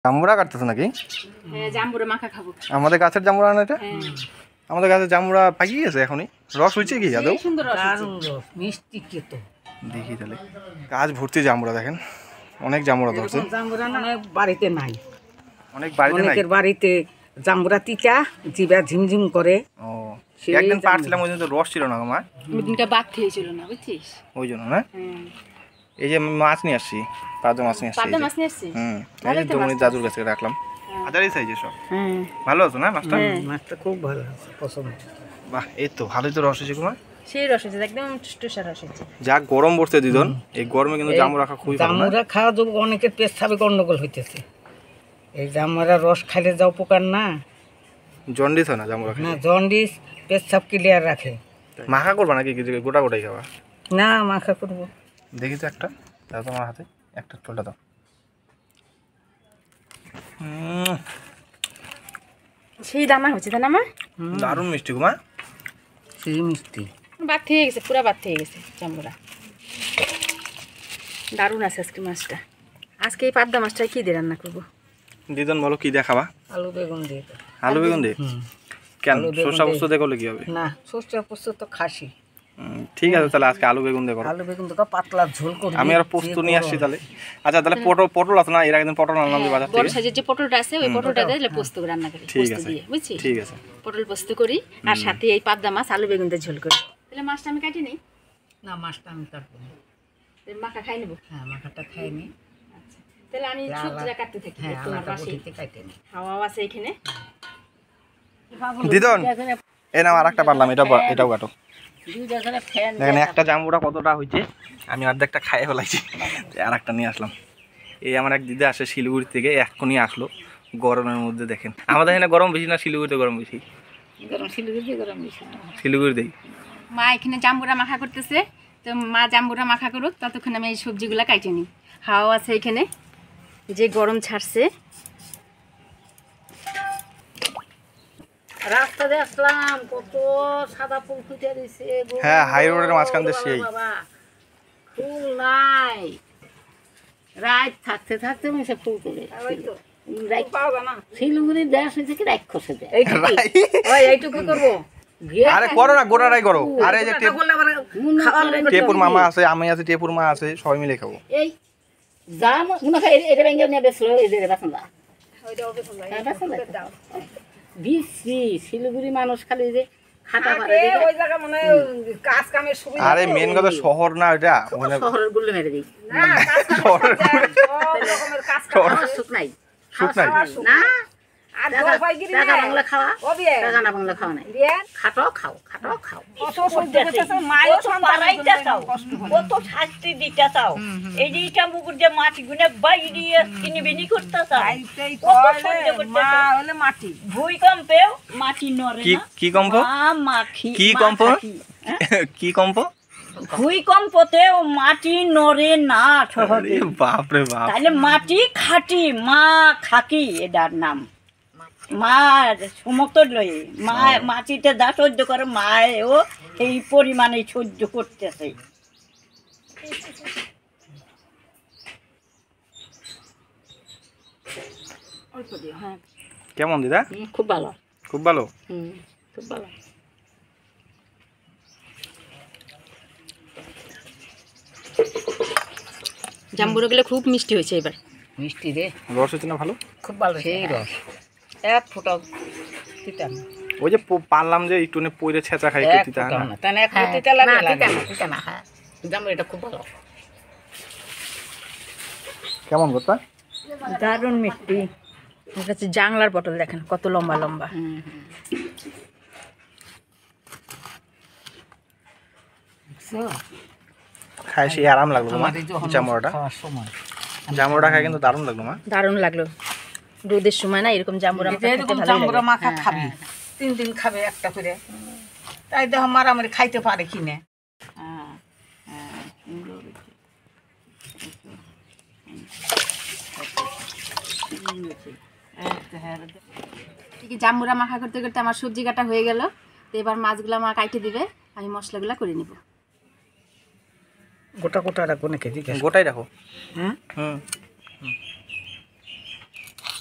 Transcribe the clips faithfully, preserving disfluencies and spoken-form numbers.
জামুরা কাটতেছ নাকি? হ্যাঁ, জামুরা মাখা খাবো। আমাদের গাছের জামুরা না এটা? হ্যাঁ, আমাদের গাছের জামুরা পাকিয়ে গেছে এখনই। রস হইছে কি আদৌ? সুন্দর রস আছে। রস মিষ্টি কেতো দেখি তাহলে। গাছ ভর্তি জামুরা দেখেন, অনেক জামুরা ধরছে। জামুরা অনেক বাড়িতে নাই, অনেক বাড়িতে নাই। অনেকের বাড়িতে জামুরা তিতা জিবা ঝিমঝিম করে। ও, একদিন পারছিলাম ওই দিন তো রস ছিল না মা। ওই দিনটা বাদ খেয়েছিল না, বুঝছিস? ওই জন্য না? হ্যাঁ, এই যে মাছ নিয়ে আসছি, পাঁচটা মাছ নিয়ে আসছি। পাবদা মাছ নিয়ে আসছি। হুম, এই যে দমনি দাদুর কাছে রাখলাম। হাজারি সাইজে সব। হ্যাঁ, ভালো আছে না মাছটা? মাছটা খুব ভালো আছে, পছন্দ। বাহ, এই তো ভালোই তো রস হয়েছে কুমার। সেই রস হচ্ছে, একদম টুসটুসা রস হচ্ছে। যা গরম পড়ছে দিদন, এই গরমে কিন্তু জামুরা খাওয়া খুবই ভালো না? জামুরা খাওয়া যোগ অনেকের পেশাবে গন্ডগোল হইতেছে। এই জামুরা রস খাইলে যা উপকার না, জন্ডিস হয় না জামুরা না খেলে? জন্ডিস পেশাব ক্লিয়ার রাখে। মাখা করবা নাকি গোটা গোটাই খাবা? না মাখা করবো। দেখি তো একটা দাও তোমার হাতে, একটা টোলটা দাও। উম, সেই দামা হচ্ছে তাই না মা? দারুণ মিষ্টি কুমা। সেই মিষ্টি বাদ থেকে গেছে, পুরা বাদ থেকে গেছে জামুরা। দারুণ আছে আজকে মাছটা। আজকে এই পাবদা মাছটা কি দিয়ে রান্না করবো? দিদন বলো কি দিয়ে খাবা? আলু বেগুন দিয়ে। আলু বেগুন দিয়ে? কেন, আলু বেগুন সরষা দিয়ে। পোস্ত দিয়ে করলে কি হবে? না সর্ষে পোস্ত তো খাসি। উম, ঠিক আছে তাহলে আজকে আলু বেগুন দিয়ে করো। আলু বেগুন তো পাতলা ঝোল করবি। আমি আর পোস্ত নিয়ে আসছি তাহলে। আচ্ছা তাহলে পটল পটল আছে না? এর আগে দিন পটল আনলাম বাজার বড় থেকে। সাইজের যে পটলটা আছে ওই পটলটা দিয়ে পোস্ত রান্না করি, ঠিক পোস্ত আছে দিয়ে, বুঝছিস? ঠিক আছে। পটল পোস্ত করি আর সাথে এই পাবদা মাছ আলু বেগুন দিয়ে ঝোল করি। তাহলে মাছটা আমি কাটি নেই, না মাছটা আমি কাটবো না। মাখা খাই নেবো। হ্যাঁ মাখাটা খাইনি। আচ্ছা, তাহলে আমি সবজিটা কাটতে থাকি। হ্যাঁ তোমার আলাদা পাশে বটিতে কাটে নি। হাওয়া আছে এখানে। দিদন এই নাও আরেকটা পারলাম, এটা এটাও কাটো। দুইটা করে ফ্যান দেখেন একটা জামুরা কতটা হয়েছে, আমি অর্ধেকটা খাইয়ে ফেলাইছি, আর একটা নিয়ে আসলাম। এই আমার এক দিদি আসে শিলিগুড়ি থেকে, এক্ষুনি আসলো গরমের মধ্যে। দেখেন আমাদের এখানে গরম বেশি না শিলিগুড়িতে গরম বেশি? গরম শিলিগুড়ি গরম বেশি। শিলিগুড়িতেই। মা এখানে জাম্বুরা মাখা করতেছে, তো মা জাম্বুরা মাখা করুক, ততক্ষণ আমি এই সবজিগুলা কাটে নিই। হাওয়া আছে এখানে, যে গরম ছাড়ছে। রাস্তা দিয়ে আসলাম, কত সাদা ফুল ফুটে দিছে। হ্যাঁ, হাই রোডের মাঝখান দিয়ে সেই ফুল নাই, রাত থাকতে থাকতে মিশে ফুল তুলে শিলিগুড়ির দেশ হয়েছে কি রাক্ষসে দেয়। এইটুকু করবো। আরে করো না, গোটাটাই করো। আরে এই যে টেপুর মামা আছে, আমি আছে, টেপুর মা আছে, সবাই মিলে খাবো। এই যা মনে হয় এটা ভেঙে নিয়ে বেসলো, এই যে বাসন দা বিশ্রী শিলিগুড়ি মানুষ খালি যে খাটা পারে। আরে মেন কথা শহর না এটা, শহরের গুলো মেরে দিই। সুখ নাই, সুখ নাই না টাকা বাংলা খাওয়া, টাকা না বাংলা খাওয়া নাই। খাটো খাও, খাটো খাও, কত শাস্তি দিতে চাও। এই যে ইটা মুকুর যে মাটি গুনে বাইরে কিনে বিনি করতে চাও, মাটি ভূমিকম্পেও মাটি নড়ে কি না। কি কম্প মা মাখি কি মা কম্প থাকি, হ্যাঁ? কি কম্প? ভূমিকম্পতেও মাটি নড়ে না সহজে। বাপ রে বাপ। তাহলে মাটি খাটি, মা খাকি এটার নাম। মার সমস্ত লয়ে মা মাটিতে যা সহ্য করে মায়েও এই পরিমাণে সহ্য করতেছে। কেমন দিদা? খুব ভালো, খুব ভালো। হুম খুব ভালো। জাম্বুরা গুলো খুব মিষ্টি হয়েছে এবার। মিষ্টি রে, রস হচ্ছে না ভালো? খুব ভালো সেই রস। এক ফোঁটা তিতা না, ওই যে প- পারলাম যে একটু পইরে ছেঁচা খাই এক তিতা ফোঁটাও না। না। তাই না এক ফোঁটা তিতা লাগে, লাগে না, তিতা না। হ্যাঁ জামু এটা খুব ভালো। কেমন কথা? দারুণ মিষ্টি। আমার কাছে জাংলার পটল দেখেন কত লম্বা লম্বা। খাই সেই আরাম লাগলো মা জামুরাটা। জামুরাটা খাই কিন্তু দারুণ লাগলো মা। দারুণ লাগলো। রোদের সময় না এরকম জাম্বুরা মাখা খেতে ভালোই জাম্বুরা লাগে। মাখা খাবি, তিন দিন খাবে একটা করে, তাই দেখো মারামারি খাইতে পারে কিনে। জাম্বুরা মাখা করতে করতে আমার সবজি কাটা হয়ে গেল। তো এবার মাছগুলো মা কাটে দিবে, আমি মশলাগুলো করে নিব। গোটা গোটা রাখবো নাকি? গোটাই রাখো। হ্যাঁ হুম।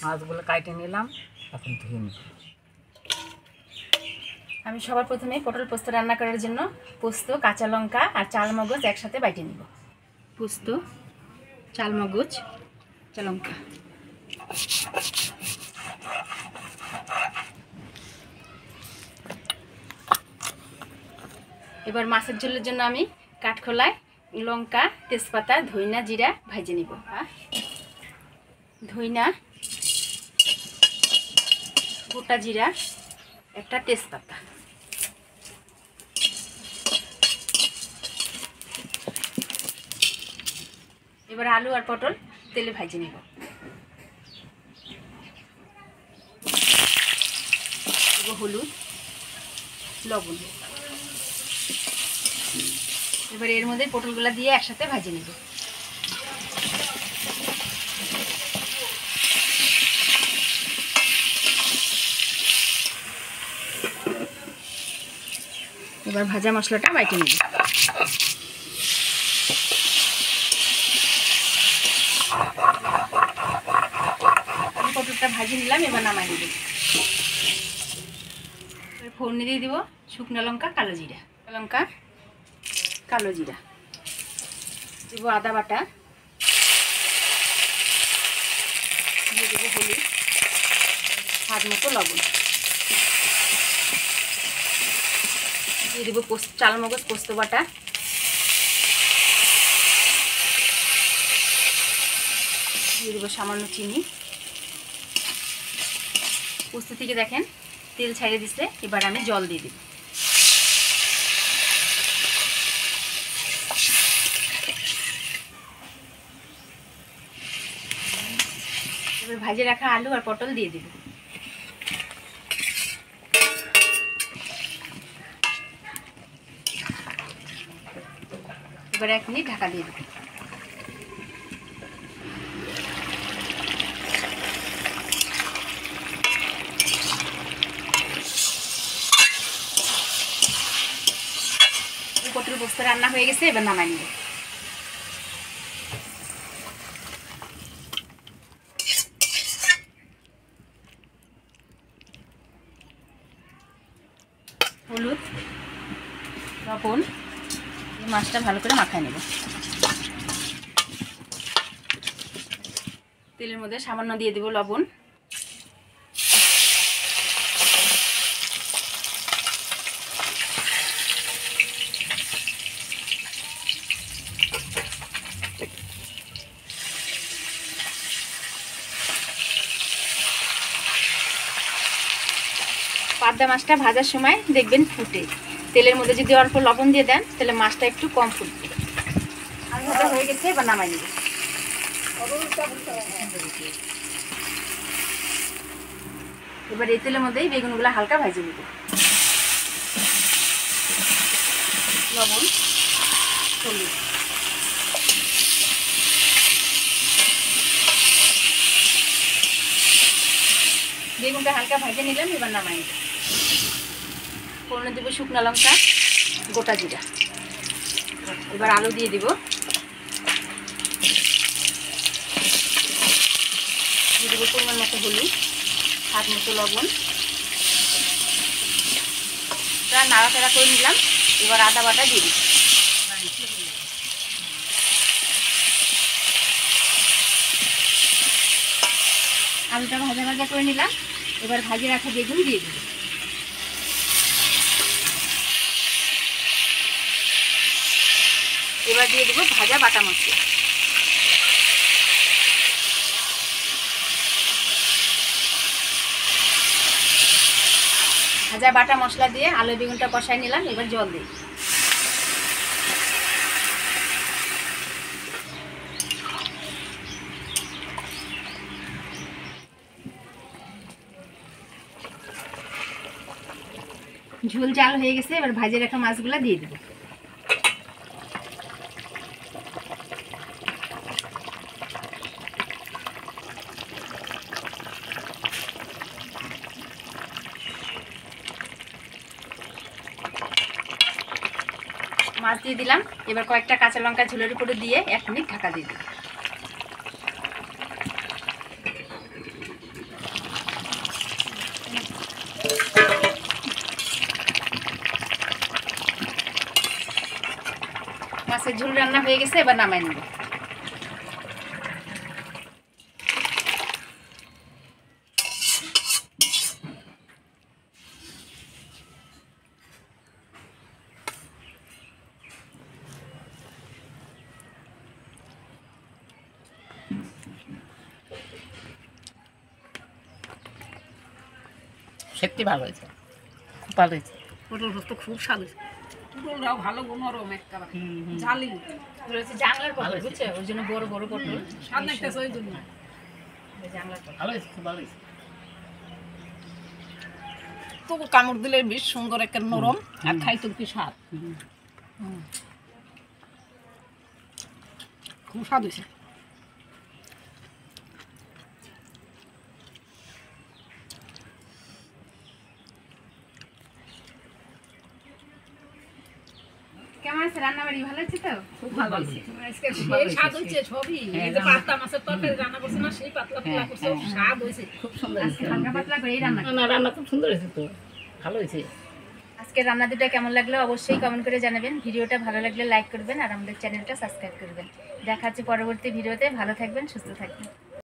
মাছগুলো কাটে নিলাম, এখন ধুয়ে নিব। আমি সবার প্রথমে পটল পোস্ত রান্না করার জন্য পোস্ত, কাঁচা লঙ্কা আর চাল মগজ একসাথে বাইটে নিব। পোস্ত, চাল মগজ, কাঁচা লঙ্কা। এবার মাছের ঝোলের জন্য আমি কাঠখোলায় লঙ্কা, তেজপাতা, ধইনা, জিরা ভাজে নিব। ধইনা, গোটা জিরা, একটা তেজপাতা। এবার আলু আর পটল তেলে ভাজে নিব। হলুদ, লবণ। এবার এর মধ্যে পটলগুলা দিয়ে একসাথে ভাজে নিব। এবার ভাজা মশলাটা বাইটে নিব। পটলটা ভাজি নিলাম, এবার নামাই দিব। ফোড়নে দিয়ে দিব শুকনো লঙ্কা, কালো জিরা, লঙ্কা, কালো জিরা দিব, আদা বাটা দিয়ে দেবো, হলুদ, স্বাদ মতো লবণ দিয়ে দেবো, চাল মগজ পোস্ত বাটা, দিয়ে দেবো সামান্য চিনি। পোস্ত থেকে দেখেন তেল ছাড়িয়ে দিচ্ছে, এবার আমি জল দিয়ে দিব। এবার ভাজে রাখা আলু আর পটল দিয়ে দিব। এবার এক মিনিট ঢাকা দিয়ে দিব। পটল পোস্ত রান্না হয়ে গেছে, এবার নামাই নিব। হলুদ, লবণ, মাছটা ভালো করে মাখায় নেব। তেলের মধ্যে সামান্য দিয়ে দেব লবণ, পাবদা মাছটা ভাজার সময় দেখবেন ফুটে, তেলের মধ্যে যদি অল্প লবণ দিয়ে দেন তাহলে মাছটা একটু কম ফুটবে। আর ভাজা হয়ে গেছে, এবার নামাই নেব। এবার এই তেলের মধ্যেই বেগুনগুলো হালকা ভাজে নেব। লবণ, হলুদ, বেগুনটা হালকা ভাজে নিলাম, এবার নামাই নেব। ফোড়নে দেবো শুকনো লঙ্কা, গোটা জিরা। এবার আলু দিয়ে দিব, দিয়ে দেবো পরিমাণ মতো হলুদ, স্বাদ মতো লবণ। তা নাড়াচাড়া করে নিলাম, এবার আদা বাটা দিয়ে দিব। আলুটা ভাজা ভাজা করে নিলাম, এবার ভাজে রাখা বেগুন দিয়ে দিব। এবার দিয়ে দেবো ভাজা বাটা মশলা। ভাজা বাটা মশলা দিয়ে আলু বেগুনটা কষাই নিলাম, এবার জল দিই। ঝোল জাল হয়ে গেছে, এবার ভাজে রাখা মাছগুলা দিয়ে দেবো। মাছ দিয়ে দিলাম, এবার কয়েকটা কাঁচা লঙ্কা ঝোলের উপরে দিয়ে এক মিনিট ঢাকা দিয়ে দিই। মাছের ঝোল রান্না হয়ে গেছে, এবার নামাই নেব। সত্যি ভালো হয়েছে, খুব ভালো হয়েছে। পটল পোস্ত খুব স্বাদ হয়েছে। পটলটাও ভালো নরম একেবারে ঝালি রয়েছে জানলার পটল, বুঝছো, ওই জন্য বড় বড় পটল স্বাদ লাগতেছে ওই জন্য। জানলার পটল ভালো হয়েছে, খুব ভালো হয়েছে। তবু কামড় দিলে বেশ সুন্দর একটা নরম, আর খাইতে কি স্বাদ, খুব স্বাদ হয়েছে। কেমন আছে রান্না বাড়ি? ভালো আছে তো? খুব ভালো হয়েছে, আজকে সেই স্বাদ হয়েছে। ছবি এই যে পাতলা মাছের তরকারি রান্না করছে না, সেই পাতলা পাতলা করছে, স্বাদ হয়েছে, খুব সুন্দর আজকে হয়েছে। হালকা পাতলা করেই রান্না না রান্না খুব সুন্দর হয়েছে, তো ভালো হয়েছে। আজকে রান্না দুটো কেমন লাগলো অবশ্যই কমেন্ট করে জানাবেন। ভিডিওটা ভালো লাগলে লাইক করবেন আর আমাদের চ্যানেলটা সাবস্ক্রাইব করবেন। দেখা হচ্ছে পরবর্তী ভিডিওতে। ভালো থাকবেন, সুস্থ থাকবেন।